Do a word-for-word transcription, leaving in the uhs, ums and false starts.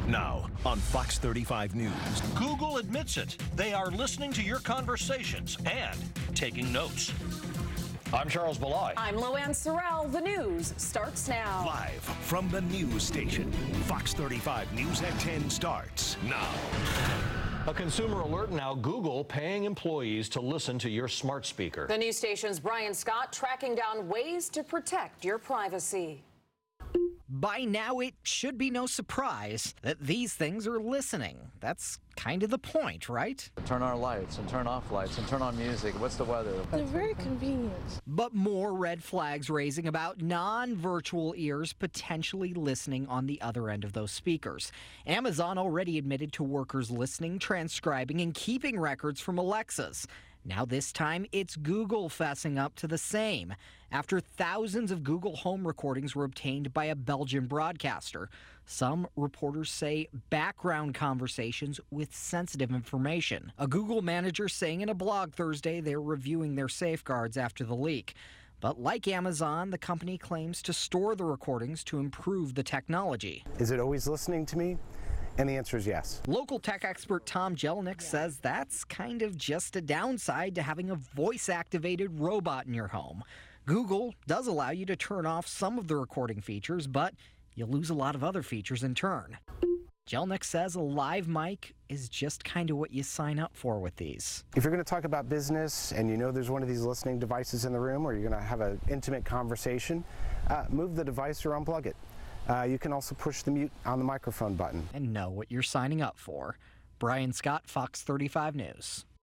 Now on Fox thirty-five News. Google admits it. They are listening to your conversations and taking notes. I'm Charles Belay. I'm Loanne Sorrell. The news starts now. Live from the news station. Fox thirty-five News at ten starts now. A consumer alert now. Google paying employees to listen to your smart speaker. The news station's Brian Scott tracking down ways to protect your privacy. By now, it should be no surprise that these things are listening. That's kind of the point, right? Turn on lights and turn off lights and turn on music. What's the weather? They're very convenient. But more red flags raising about non-virtual ears potentially listening on the other end of those speakers. Amazon already admitted to workers listening, transcribing, and keeping records from Alexas. Now this time, it's Google fessing up to the same, after thousands of Google Home recordings were obtained by a Belgian broadcaster. Some reporters say background conversations with sensitive information. A Google manager saying in a blog Thursday they're reviewing their safeguards after the leak. But like Amazon, the company claims to store the recordings to improve the technology. Is it always listening to me? And the answer is yes. Local tech expert Tom Jelneck says that's kind of just a downside to having a voice-activated robot in your home. Google does allow you to turn off some of the recording features, but you lose a lot of other features in turn. Jelneck says a live mic is just kind of what you sign up for with these. If you're going to talk about business and you know there's one of these listening devices in the room, or you're going to have an intimate conversation, uh, move the device or unplug it. Uh, you can also push the mute on the microphone button. And know what you're signing up for. Brian Scott, Fox thirty-five News.